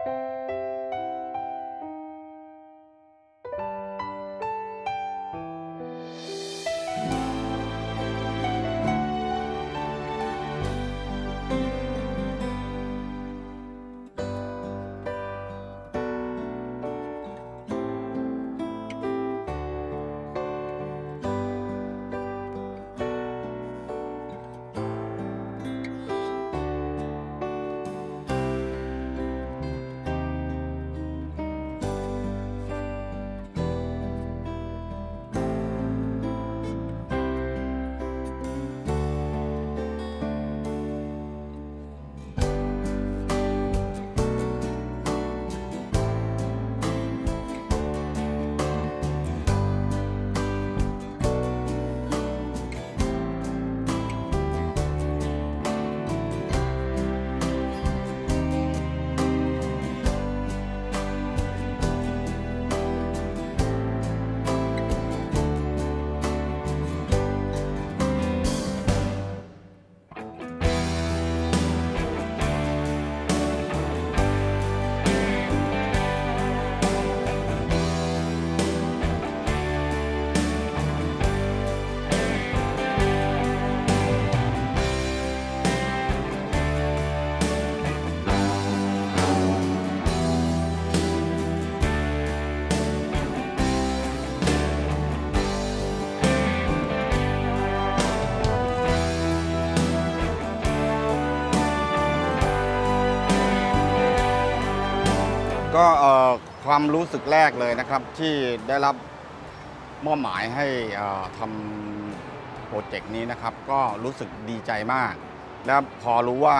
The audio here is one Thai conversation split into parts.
ก็ความรู้สึกแรกเลยนะครับที่ได้รับมอบหมายให้ทำโปรเจกต์นี้นะครับก็รู้สึกดีใจมากและพอรู้ว่า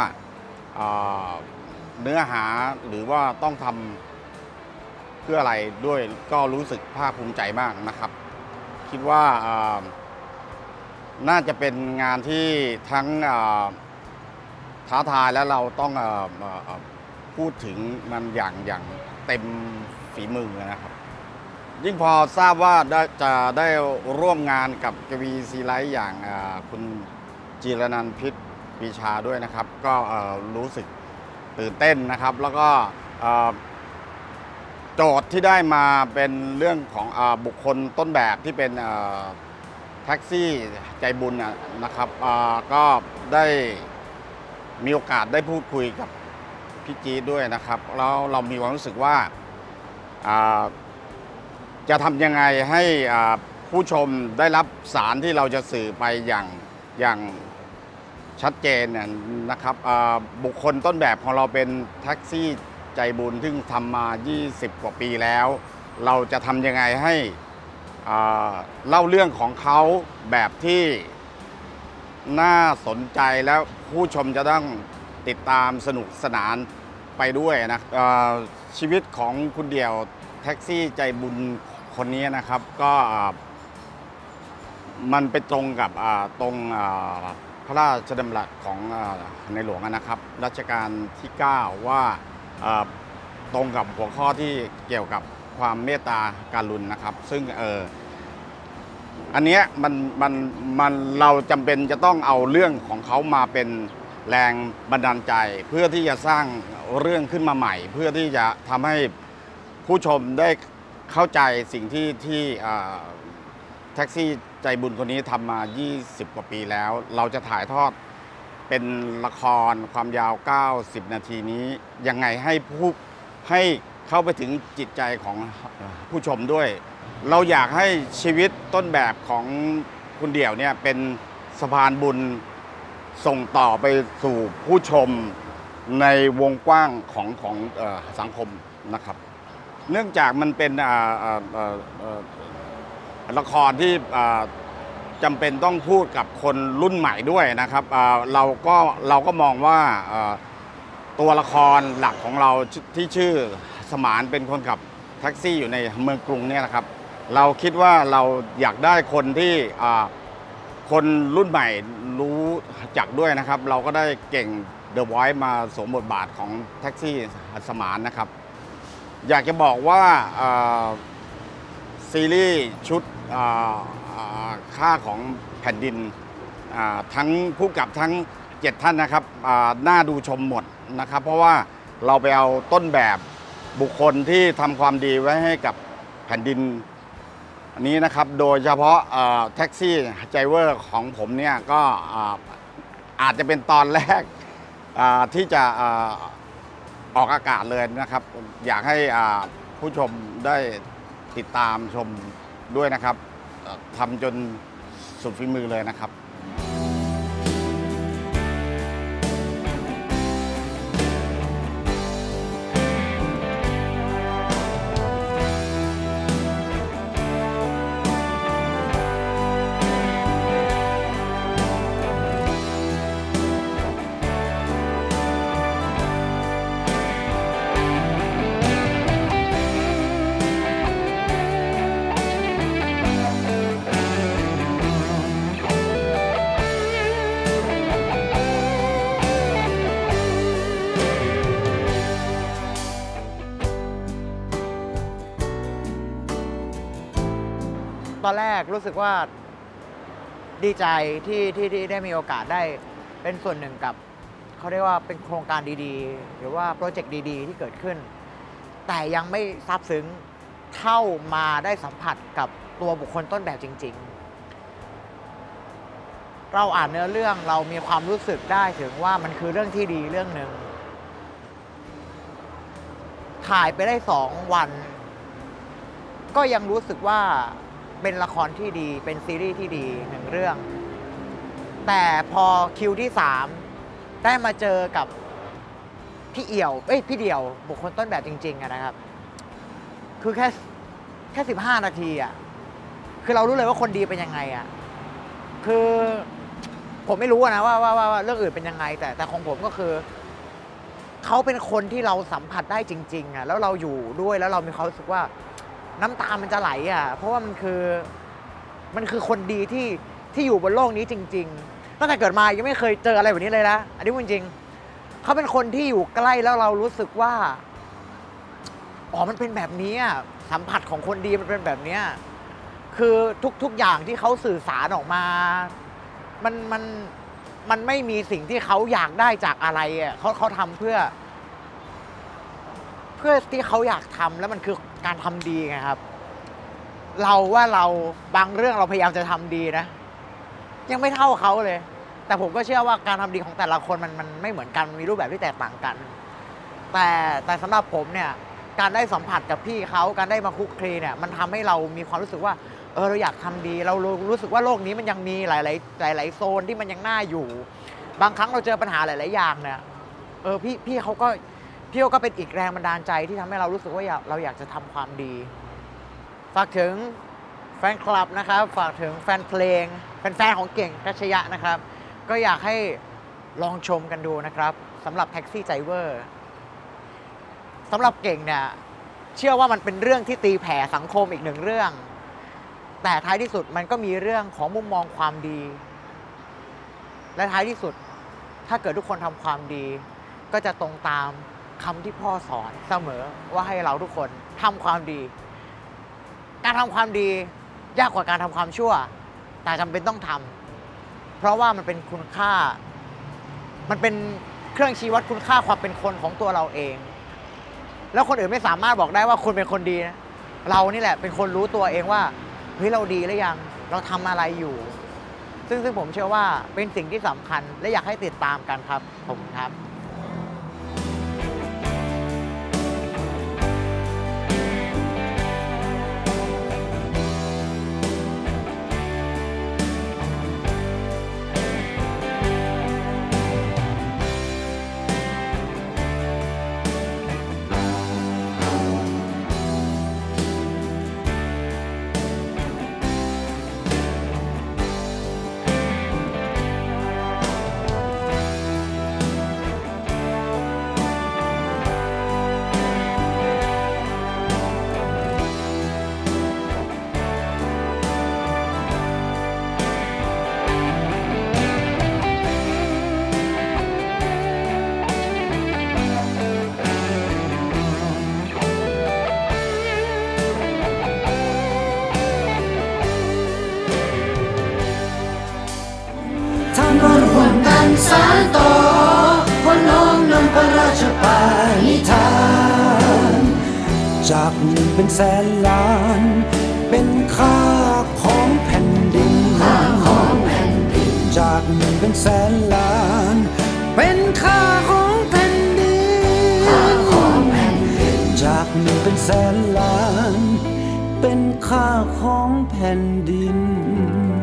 เนื้อหาหรือว่าต้องทำเพื่ออะไรด้วยก็รู้สึกภาคภูมิใจมากนะครับคิดว่าน่าจะเป็นงานที่ทั้งท้าทายและเราต้องพูดถึงมันอย่างเต็มฝีมือนะครับยิ่งพอทราบว่าจะได้ร่วมงานกับกวีซีไลท์อย่างคุณจีรนันท์พิษปรีชาด้วยนะครับก็รู้สึกตื่นเต้นนะครับแล้วก็โจทย์ที่ได้มาเป็นเรื่องของบุคคลต้นแบบที่เป็นแท็กซี่ใจบุญนะครับก็ได้มีโอกาสได้พูดคุยกับพี่จี๊ดด้วยนะครับแล้วเรามีความรู้สึกว่าจะทำยังไงให้ผู้ชมได้รับสารที่เราจะสื่อไปอย่างชัดเจนนะครับบุคคลต้นแบบของเราเป็นแท็กซี่ใจบุญซึ่งทำมา20 กว่าปีแล้วเราจะทำยังไงให้เล่าเรื่องของเขาแบบที่น่าสนใจแล้วผู้ชมจะต้องติดตามสนุกสนานไปด้วยนะชีวิตของคุณเดี่ยวแท็กซี่ใจบุญคนนี้นะครับก็มันไปตรงกับพระราชดำรัสของในหลวงนะครับรัชกาลที่ 9 ว่าตรงกับหัวข้อที่เกี่ยวกับความเมตตาการุณนะครับซึ่งอันนี้มันเราจำเป็นจะต้องเอาเรื่องของเขามาเป็นแรงบันดาลใจเพื่อที่จะสร้างเรื่องขึ้นมาใหม่เพื่อที่จะทำให้ผู้ชมได้เข้าใจสิ่งที่แท็กซี่ใจบุญคนนี้ทำมา20 กว่าปีแล้วเราจะถ่ายทอดเป็นละครความยาว90 นาทีนี้ยังไงให้เข้าไปถึงจิตใจของผู้ชมด้วยเราอยากให้ชีวิตต้นแบบของคุณเดี่ยวเนี่ยเป็นสะพานบุญส่งต่อไปสู่ผู้ชมในวงกว้างของสังคมนะครับเนื่องจากมันเป็นละครที่จำเป็นต้องพูดกับคนรุ่นใหม่ด้วยนะครับเราก็มองว่าตัวละครหลักของเราที่ชื่อสมานเป็นคนขับแท็กซี่อยู่ในเมืองกรุงเนี่ยนะครับเราคิดว่าเราอยากได้คนที่คนรุ่นใหม่รู้จักด้วยนะครับเราก็ได้เก่งเดอะไวท์มาสวมบทบาทของแท็กซี่สมานนะครับอยากจะบอกว่าซีรีส์ชุดค่าของแผ่นดินทั้งผู้กำกับทั้ง7 ท่านนะครับน่าดูชมหมดนะครับเพราะว่าเราไปเอาต้นแบบบุคคลที่ทำความดีไว้ให้กับแผ่นดินอันนี้นะครับ โดยเฉพาะแท็กซี่ไดรเวอร์ของผมเนี่ยก็อาจจะเป็นตอนแรกที่จะออกอากาศเลยนะครับอยากให้ผู้ชมได้ติดตามชมด้วยนะครับทำจนสุดฝีมือเลยนะครับตอนแรกรู้สึกว่าดีใจที่ได้มีโอกาสได้เป็นส่วนหนึ่งกับเขาเรียกว่าเป็นโครงการดีๆหรือว่าโปรเจกต์ดีๆที่เกิดขึ้นแต่ยังไม่ซาบซึ้งเท่ามาได้สัมผัสกับตัวบุคคลต้นแบบจริงๆเราอ่านเนื้อเรื่องเรามีความรู้สึกได้ถึงว่ามันคือเรื่องที่ดีเรื่องหนึ่งถ่ายไปได้2 วันก็ยังรู้สึกว่าเป็นละครที่ดีเป็นซีรีส์ที่ดี1 เรื่องแต่พอคิวที่3ได้มาเจอกับพี่เดี่ยวบุคคลต้นแบบจริงๆนะครับคือแค่15 นาทีคือเรารู้เลยว่าคนดีเป็นยังไงคือผมไม่รู้นะว่าเรื่องอื่นเป็นยังไงแต่ของผมก็คือเขาเป็นคนที่เราสัมผัสได้จริงๆแล้วเราอยู่ด้วยแล้วเรามีความรู้สึกว่าน้ำตามันจะไหลเพราะว่ามันคือคนดีที่อยู่บนโลกนี้จริงๆตั้งแต่เกิดมายังไม่เคยเจออะไรแบบนี้เลยนะอันนี้จริงๆเขาเป็นคนที่อยู่ใกล้แล้วเรารู้สึกว่าอ๋อมันเป็นแบบนี้สัมผัสของคนดีมันเป็นแบบนี้คือทุกอย่างที่เขาสื่อสารออกมามันไม่มีสิ่งที่เขาอยากได้จากอะไรเขาทำเพื่อที่เขาอยากทำแล้วมันคือการทำดีไงครับเราบางเรื่องเราพยายามจะทำดีนะยังไม่เท่าเขาเลยแต่ผมก็เชื่อว่าการทำดีของแต่ละคนมันไม่เหมือนกันมีรูปแบบที่แตกต่างกันแต่สำหรับผมเนี่ยการได้สัมผัสกับพี่เขาการได้มาคุกคลีเนี่ยมันทำให้เรามีความรู้สึกว่าเราอยากทำดีเรารู้สึกว่าโลกนี้มันยังมีหลายโซนที่มันยังน่าอยู่บางครั้งเราเจอปัญหาหลายๆอย่างเนี่ยพี่เขาก็เป็นอีกแรงบันดาลใจที่ทำให้เรารู้สึกว่าเราอยากจะทำความดีฝากถึงแฟนคลับนะครับฝากถึงแฟนเพลงแฟนของเก่งทัชยะนะครับก็อยากให้ลองชมกันดูนะครับสำหรับแท็กซี่ไดรเวอร์สำหรับเก่งเนี่ยเชื่อว่ามันเป็นเรื่องที่ตีแผ่สังคมอีก1 เรื่องแต่ท้ายที่สุดมันก็มีเรื่องของมุมมองความดีและท้ายที่สุดถ้าเกิดทุกคนทำความดีก็จะตรงตามคำที่พ่อสอนเสมอว่าให้เราทุกคนทำความดีการทำความดียากกว่าการทำความชั่วแต่จำเป็นต้องทำเพราะว่ามันเป็นคุณค่ามันเป็นเครื่องชี้วัดคุณค่าความเป็นคนของตัวเราเองแล้วคนอื่นไม่สามารถบอกได้ว่าคุณเป็นคนดีนะเรานี่แหละเป็นคนรู้ตัวเองว่าเฮ้ยเราดีหรือยังเราทำอะไรอยู่ซึ่งผมเชื่อว่าเป็นสิ่งที่สำคัญและอยากให้ติดตามกันครับผมครับจากเงินเป็นแสนล้านเป็นค่าของแผ่นดินจากเงินเป็นแสนล้านเป็นค่าของแผ่นดินจากเงินเป็นแสนล้านเป็นค่าของแผ่นดิน